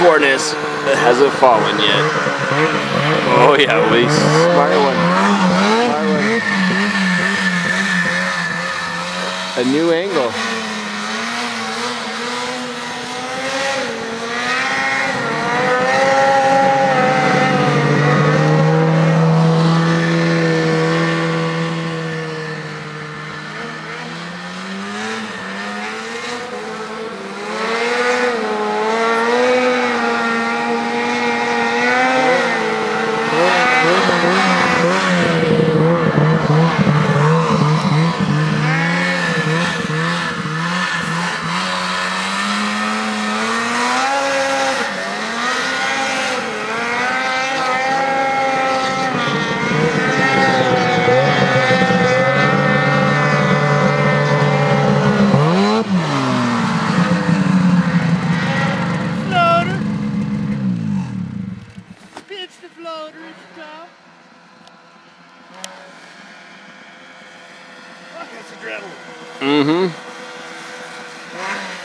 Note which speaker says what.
Speaker 1: cornice that hasn't fallen yet. Oh yeah, Lee, smart one. Smart one. A new angle.
Speaker 2: Pitch the floater at the top. Oh, that's adrenaline.
Speaker 1: Mm-hmm.